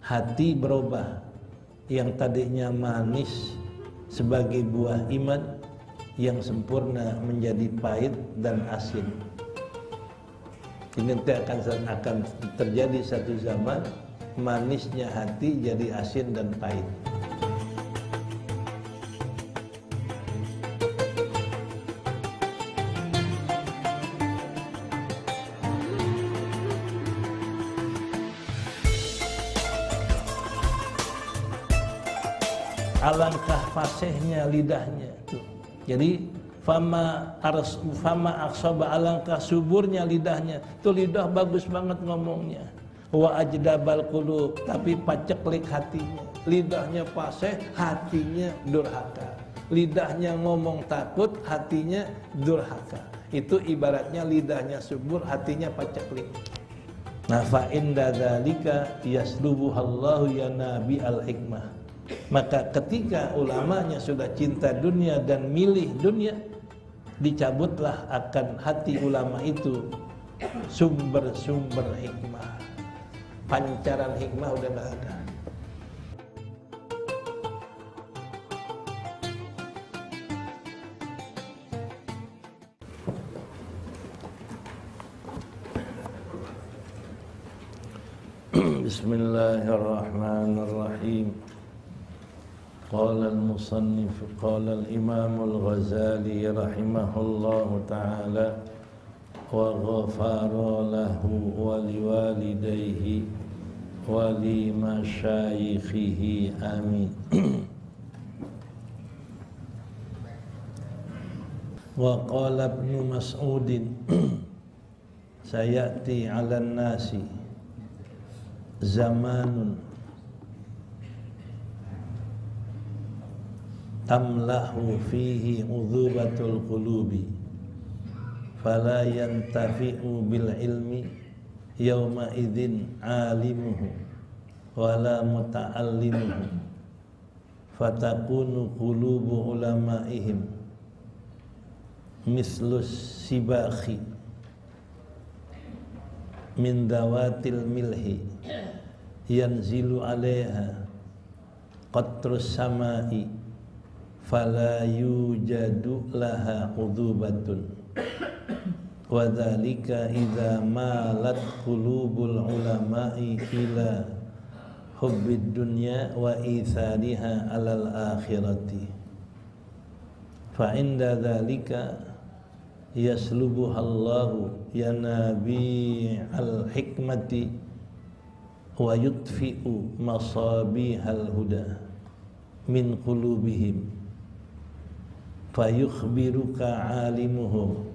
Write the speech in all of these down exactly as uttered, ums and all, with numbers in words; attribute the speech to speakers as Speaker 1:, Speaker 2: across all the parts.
Speaker 1: hati berubah, yang tadinya manis sebagai buah iman yang sempurna menjadi pahit dan asin. Ini nanti akan akan terjadi satu zaman manisnya hati jadi asin dan pahit. Alangkah fasihnya lidahnya tuh. Jadi fama ars fama aksaba, alangkah suburnya lidahnya. Tuh lidah bagus banget ngomongnya. Wa ajdabal qulub, tapi paceklik hatinya. Lidahnya fasih, hatinya durhaka. Lidahnya ngomong takut, hatinya durhaka. Itu ibaratnya lidahnya subur, hatinya paceklik. Nah, fa inda dzalika yaslubuhallahu ya nabi al hikmah. Maka ketika ulamanya sudah cinta dunia dan milih dunia, dicabutlah akan hati ulama itu sumber-sumber hikmah. Pancaran hikmah udah gak ada. Bismillahirrahmanirrahim. Qala al-musannif qala al-imam al-Ghazali rahimahullahu ta'ala wa ghafara lahu wa liwalidayhi wa li masyayikhihi amin. Wa qala Ibnu Mas'udin sayati 'alan nasi zamanun tamlahu fihi udhubatul qulubi fala yantafi'u bil ilmi yawma idzin alimuhu wala muta'allimuhu fatakunu qulubu ulama'ihim mislus sibakhi min dawatil milhi yanzilu 'alaiha qatrus samai fala yujadu laha udhubatun wa dzalika idza malat qulubul ulama'i ila hubbid dunya wa ithariha 'alal akhirati fa inda dzalika yaslubuhallahu ya nabi al hikmati wa yutfi'u masabihal huda min qulubihim fayukhbiruka alimuhum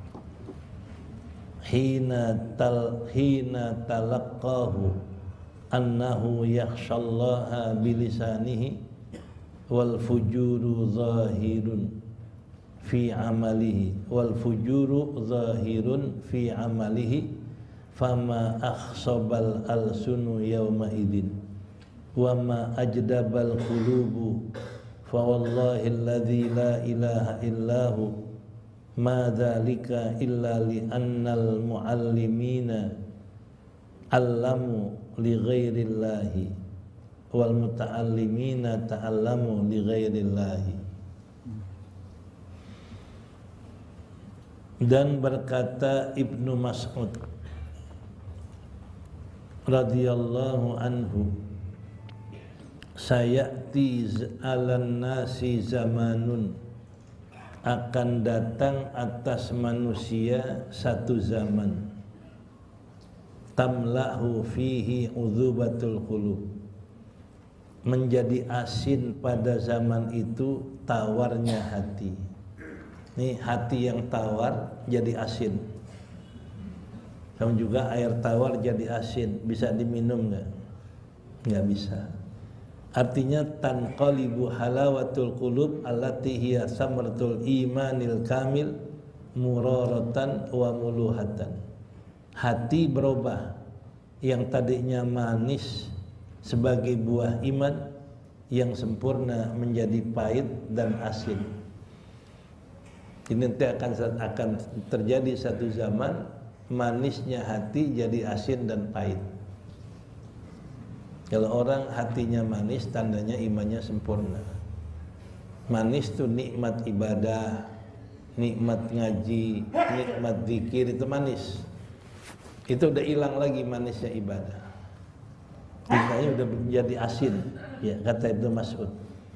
Speaker 1: hina tal hina talaqqahu annahu yakhshallaha bilisanihi wal fujuru zahirun fi amalihi wal fujuru zahirun fi amalihi fama akhsabal alsunu yawma idin wa ma ajdabal qulubu fa wallahi alladzi la ilaha illahu ma dzalika illa li annal muallimina allamu li ghairillahi wal muta'allimina ta'allamu li ghairillahi. Dan berkata Ibnu Mas'ud radhiyallahu anhu, sayati alan nasi zamanun, akan datang atas manusia satu zaman, tamlahu fihi udzubatul qulub, menjadi asin pada zaman itu tawarnya hati. Ini hati yang tawar jadi asin. Sama juga air tawar jadi asin, bisa diminum nggak? Nggak bisa. Artinya tanqalibu halawatul qulub allati hiya samratul imanil kamil muraratan wa muluhatan. Hati berubah, yang tadinya manis sebagai buah iman yang sempurna menjadi pahit dan asin. Ini nanti akan akan terjadi satu zaman manisnya hati jadi asin dan pahit. Kalau orang hatinya manis, tandanya imannya sempurna. Manis itu nikmat ibadah, nikmat ngaji, nikmat zikir, itu manis. Itu udah hilang lagi manisnya ibadah. Tintanya udah menjadi asin, ya kata Ibnu Mas'ud.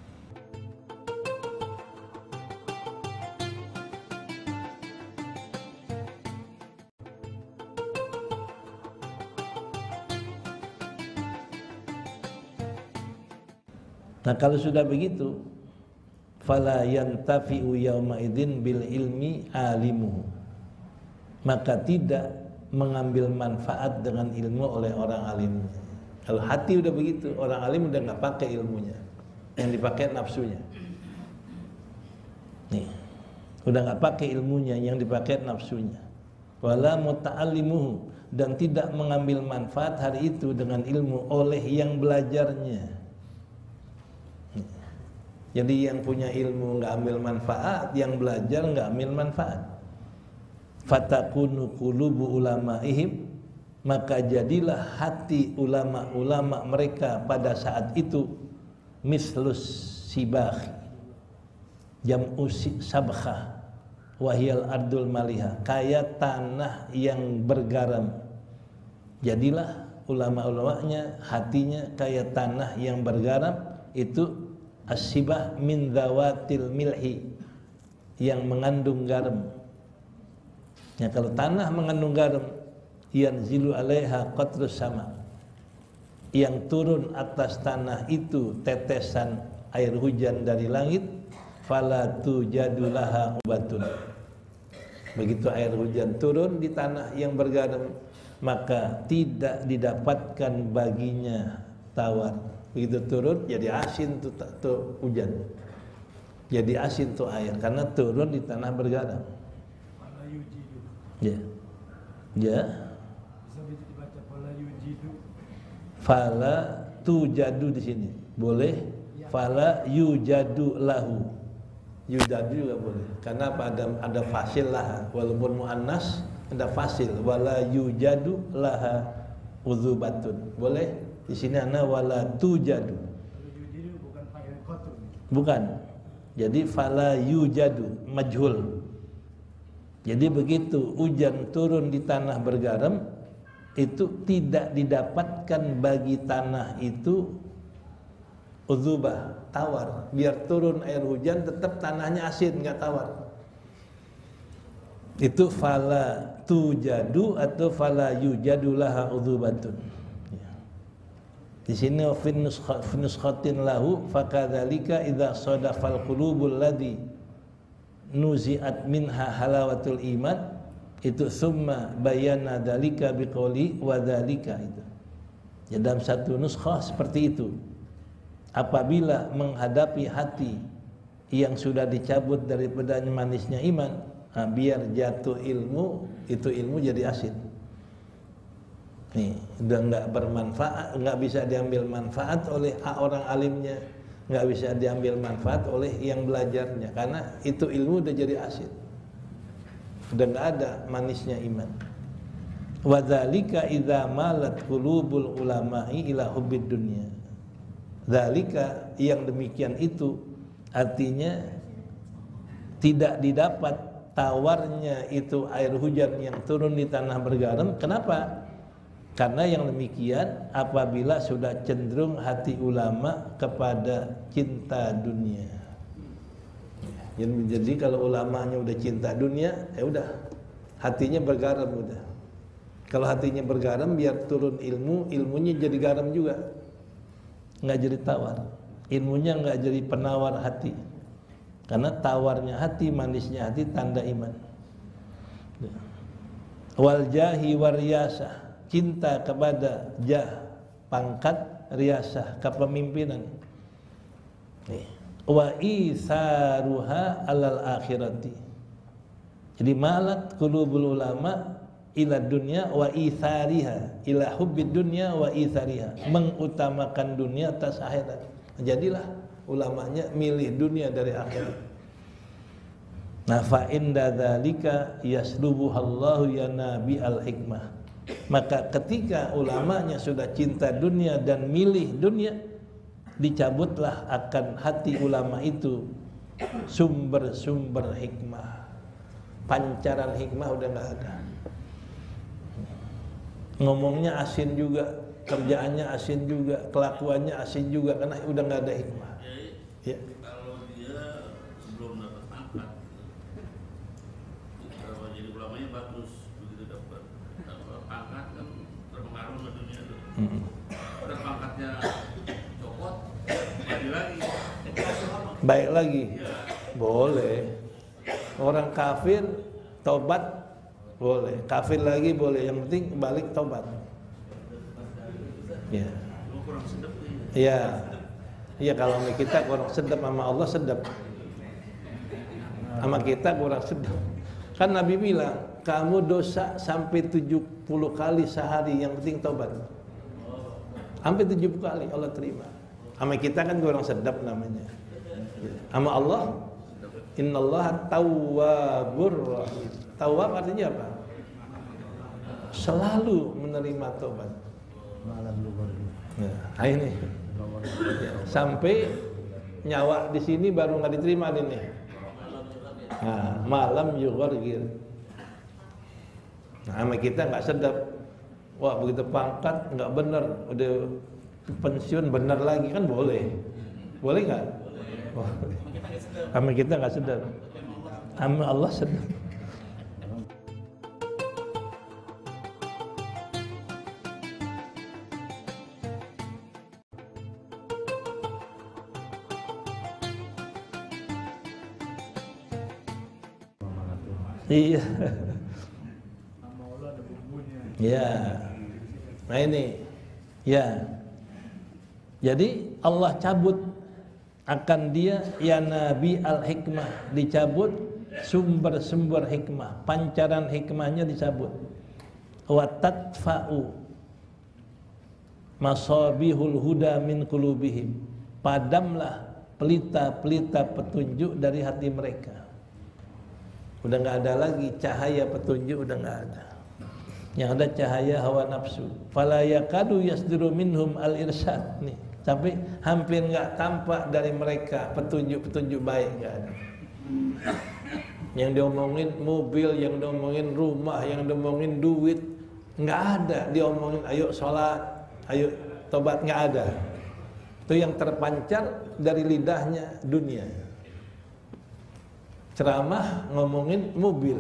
Speaker 1: Nah kalau sudah begitu, fala yantafi'u yauma idzin bil ilmi alimuhu, maka tidak mengambil manfaat dengan ilmu oleh orang alim. Kalau hati udah begitu, orang alim udah nggak pakai ilmunya, yang dipakai nafsunya. Nih, udah nggak pakai ilmunya, yang dipakai nafsunya. Wala muta'allimuhu, dan tidak mengambil manfaat hari itu dengan ilmu oleh yang belajarnya. Nih. Jadi yang punya ilmu nggak ambil manfaat, yang belajar nggak ambil manfaat. Fatakunu qulubu ulama'ihim, maka jadilah hati ulama-ulama mereka pada saat itu mislus sibah, jam'u sabkhah, wahyal ardul maliha, kayak tanah yang bergaram. Jadilah ulama-ulamanya hatinya kayak tanah yang bergaram. Itu as-sibah min dhawatil milhi, yang mengandung garam. Ya, kalau tanah mengandung garam, yanzilu alaiha qatrus sama, yang turun atas tanah itu tetesan air hujan dari langit, fala tujadu laha ubatun. Begitu air hujan turun di tanah yang bergaram, maka tidak didapatkan baginya tawar. Begitu turun jadi asin tuh, tuh hujan, jadi asin tuh air karena turun di tanah bergaram. Ya, ya. Fala tujadu di sini boleh, fala yujadu lahu, yujadu juga boleh. Karena apa? Ada ada fasil lah, walaupun muannas ada fasil. Wala yujadu laha udzubatun, boleh. Di sini ana wala tujadu. Bukan. Jadi fala yujadu majhul. Jadi begitu hujan turun di tanah bergaram, itu tidak didapatkan bagi tanah itu udzubah, tawar. Biar turun air hujan tetap tanahnya asin, nggak tawar. Itu fala tujadu atau fala yujadu laha udzubatun. Di sini fi nuskhatin lahu fakadzalika idza sadafal qulubul ladzi nuzi'at minha halawatul iman, itu summa bayana dalika biqauli wa dalika. Itu ya, dalam satu nuskhah seperti itu. Apabila menghadapi hati yang sudah dicabut daripadanya manisnya iman, nah, biar jatuh ilmu, itu ilmu jadi asin. Nih, udah nggak bermanfaat, nggak bisa diambil manfaat oleh orang alimnya, nggak bisa diambil manfaat oleh yang belajarnya, karena itu ilmu udah jadi asin. Udah nggak ada manisnya iman. Wadzalika idza malat qulubul ulama'i ila hubbid dunya. Dzalika, yang demikian itu artinya tidak didapat tawarnya itu air hujan yang turun di tanah bergaram. Kenapa? Karena yang demikian apabila sudah cenderung hati ulama kepada cinta dunia. Jadi kalau ulamanya udah cinta dunia, ya udah hatinya bergaram udah. Kalau hatinya bergaram, biar turun ilmu, ilmunya jadi garam juga, nggak jadi tawar. Ilmunya nggak jadi penawar hati, karena tawarnya hati, manisnya hati, tanda iman. Wal jahi wariyasah, cinta kepada jah, pangkat, riyasah, kepemimpinan. Nih. Wa isaruha alal akhirati. Jadi malat qulubul ulama ila dunya wa isariha, ila hubbid dunya wa isariha, mengutamakan dunia atas akhirat. Jadilah ulamanya milih dunia dari akhirat. Nah fa inda dzalika yaslubuhallahu ya nabi al hikmah. Maka ketika ulamanya sudah cinta dunia dan milih dunia, dicabutlah akan hati ulama itu sumber-sumber hikmah. Pancaran hikmah udah nggak ada. Ngomongnya asin juga, kerjaannya asin juga, kelakuannya asin juga, karena udah nggak ada hikmah. Ya.
Speaker 2: Kalau dia sebelum dapat pangkat, kalau jadi ulamanya bagus, begitu dapat pangkat kan terpengaruh ke dunia itu. Hmm. Udah pangkatnya copot, balik lagi.
Speaker 1: Baik lagi, ya. Boleh. Orang kafir tobat boleh, kafir lagi boleh, yang penting balik tobat. Ya.
Speaker 2: Kurang sedap nih.
Speaker 1: Iya. Iya, kalau kita kurang sedap, sama Allah sedap. Sama kita kurang sedap. Kan Nabi bilang, kamu dosa sampai tujuh puluh kali sehari, yang penting tobat. Sampai tujuh puluh kali Allah terima. Sama kita kan kurang sedap namanya. Sama Allah, innallaha tawwabur rahim. Tawwab artinya apa? Selalu menerima tobat. Nah, ini ya, sampai nyawa di sini baru nggak diterima ini. Nah, malam yughargir. Nah, sama kita nggak sedap. Wah, begitu pangkat nggak bener, udah pensiun bener lagi kan boleh. Boleh nggak? Boleh. Sama kita nggak sedap. Sama Allah sedap. Iya. Ya. Nah ini. Ya. Jadi Allah cabut akan dia ya Nabi al-hikmah, dicabut sumber-sumber hikmah, pancaran hikmahnya dicabut. Wa tadfa'u masabihul huda min qulubihim. Padamlah pelita-pelita petunjuk dari hati mereka. Udah nggak ada lagi cahaya petunjuk, udah nggak ada. Yang ada cahaya hawa nafsu. Fala yakadu yasdiru minhum al-irsyad nih. Sampai hampir nggak tampak dari mereka petunjuk-petunjuk baik, nggak ada. Yang diomongin mobil, yang diomongin rumah, yang diomongin duit, nggak ada. Diomongin ayo sholat, ayo tobat, nggak ada. Itu yang terpancar dari lidahnya dunia. Ceramah ngomongin mobil,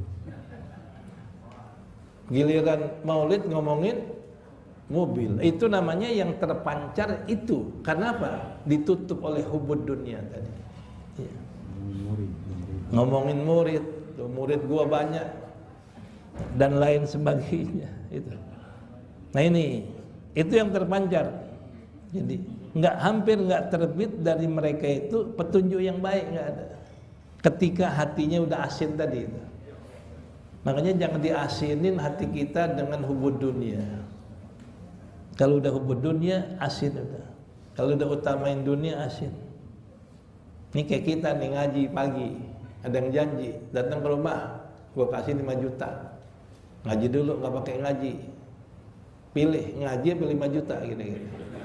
Speaker 1: giliran maulid ngomongin mobil. Itu namanya yang terpancar itu. Karena apa? Ditutup oleh hubud dunia tadi. Ya. Ngomongin murid, murid gua banyak dan lain sebagainya. Itu. Nah ini, itu yang terpancar. Jadi nggak hampir nggak terbit dari mereka itu petunjuk yang baik, nggak ada. Ketika hatinya udah asin tadi itu. Makanya jangan diasinin hati kita dengan hubud dunia. Kalau udah hubud dunia, asin udah. Kalau udah utamain dunia, asin. Ini kayak kita nih ngaji pagi, ada yang janji datang ke rumah, gua kasih lima juta. Ngaji dulu, nggak pakai ngaji. Pilih ngaji pilih lima juta gitu-gitu.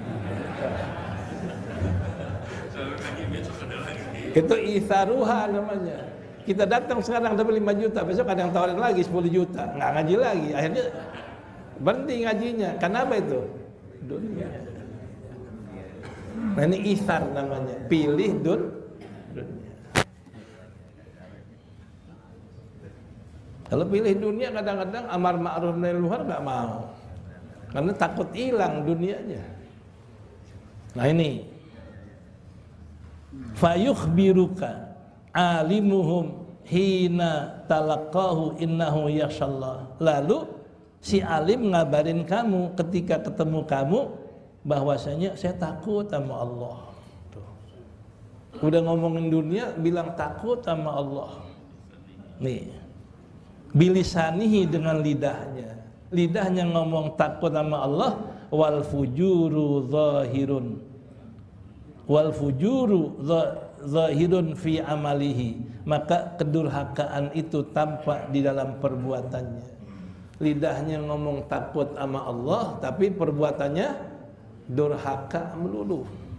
Speaker 1: Itu isaruha namanya. Kita datang sekarang dapat lima juta, besok ada yang tawarin lagi sepuluh juta, nggak ngaji lagi. Akhirnya berhenti ngajinya. Kenapa itu? Dunia. Nah ini isar namanya. Pilih dun dunia. Kalau pilih dunia kadang-kadang amar ma'ruf nahi munkar nggak mau. Karena takut hilang dunianya. Nah ini fayukhbiruka alimuhum hina talaqahu innahu yakhshallah. Lalu si alim ngabarin kamu ketika ketemu kamu bahwasanya saya takut sama Allah. Tuh. Udah ngomongin dunia bilang takut sama Allah. Nih. Bilisanihi dengan lidahnya. Lidahnya ngomong takut sama Allah, wal fujuru zahirun. Wal fujuru zahirun fi amalihi, maka kedurhakaan itu tampak di dalam perbuatannya. lidahnya ngomong takut sama Allah, tapi perbuatannya durhaka melulu.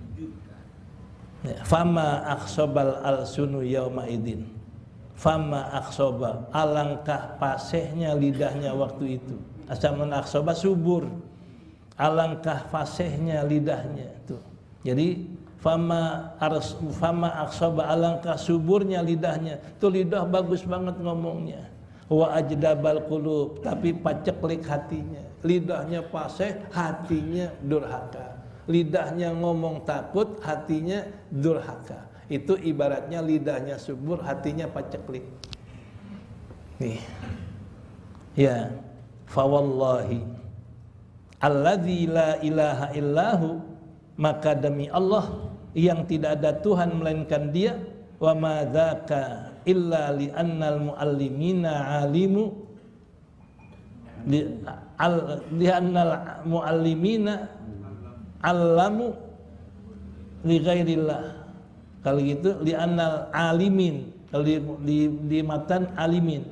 Speaker 1: Fama akhsobal al-sunu yauma idin. Fama akhsoba, alangkah pasehnya lidahnya waktu itu. Asaman akhsoba subur, alangkah fasihnya lidahnya tuh. Jadi fama ars fama akhsoba, alangkah suburnya lidahnya. Tuh lidah bagus banget ngomongnya. Wa ajdabal qulub, tapi paceklik hatinya. Lidahnya fasih, hatinya durhaka. Lidahnya ngomong takut, hatinya durhaka. Itu ibaratnya lidahnya subur, hatinya paceklik. Nih. Ya, fa wallahi alladzi la ilaha illahu, maka demi Allah yang tidak ada Tuhan melainkan Dia, wa ma dzaka illa li annal muallimina alimu li al li annal muallimina allamu li ghairillah. Kalau gitu li annal alimin, kalau di, di, di matan alimin.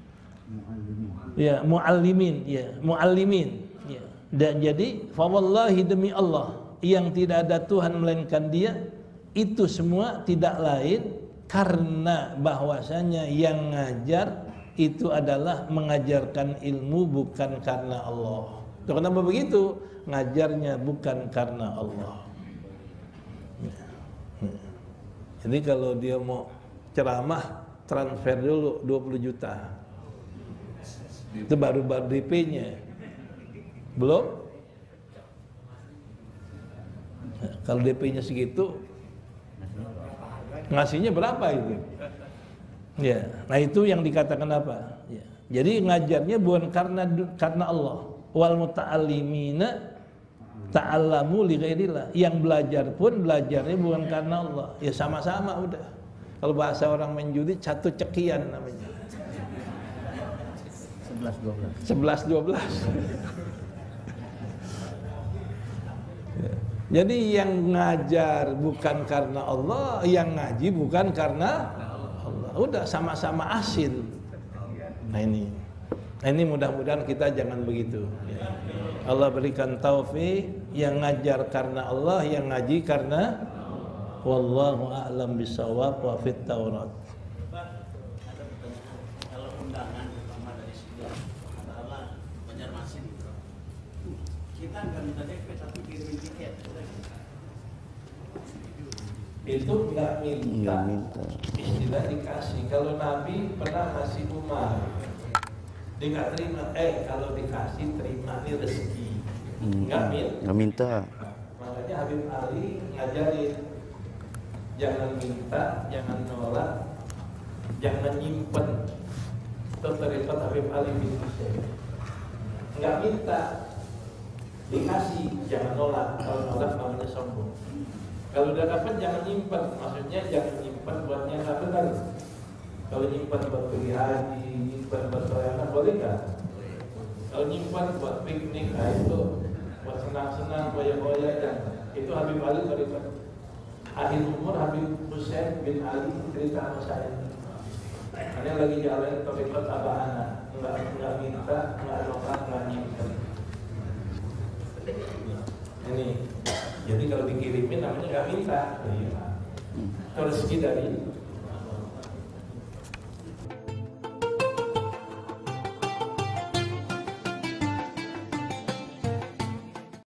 Speaker 1: Ya, muallimin, ya, muallimin. Ya. Dan jadi fa wallahi demi Allah yang tidak ada Tuhan melainkan Dia, itu semua tidak lain karena bahwasanya yang ngajar itu adalah mengajarkan ilmu bukan karena Allah. Itu kenapa begitu? Ngajarnya bukan karena Allah. Jadi kalau dia mau ceramah, transfer dulu dua puluh juta. Itu baru baru D P-nya. Belum? Nah, kalau D P-nya segitu, ngasihnya berapa itu? Ya, nah itu yang dikatakan apa? Ya. Jadi ngajarnya bukan karena karena Allah. Wal muta'allimina ta'allamu li ghairillah. Yang belajar pun belajarnya bukan karena Allah. Ya sama-sama udah. Kalau bahasa orang main judi, satu cekian namanya. sebelas dua belas. sebelas dua belas. Ya. Jadi yang ngajar bukan karena Allah, yang ngaji bukan karena Allah. Udah sama-sama asin. Nah ini. Nah ini mudah-mudahan kita jangan begitu. Ya. Allah berikan taufik, yang ngajar karena Allah, yang ngaji karena wallahu a'lam bishawab wa fit Taurat.
Speaker 3: Ada pertanyaan, kalau undangan pertama dari sini katakanlah Banjarmasin, kita nggak minta D P tapi kirimin tiket.
Speaker 1: Itu nggak minta, minta, istilah dikasih. Kalau Nabi pernah kasih Umar, dia nggak terima. Eh kalau dikasih terima, ini rezeki. Nggak minta.
Speaker 4: Nggak minta.
Speaker 1: Nah, makanya Habib Ali ngajarin jangan minta, jangan nolak, jangan nyimpen. Itu terikat Habib Ali bin Husain. Nggak minta, dikasih, jangan nolak. Kalau nolak namanya sombong. Kalau udah dapat jangan nyimpen, maksudnya jangan nyimpen buatnya nggak benar. Kalau nyimpen buat pergi haji, nyimpen buat pelayanan boleh nggak? Kalau nyimpen buat piknik, nah itu buat senang-senang, boya-boya, dan itu Habib Ali terikat. Akhir umur Habib Husain bin Ali cerita sama saya. Karena lagi jalan terikat abah anak, nggak nggak minta, nggak nolak, nggak nyimpen. Ini. Jadi kalau dikirimin namanya nggak minta, itu rezeki dari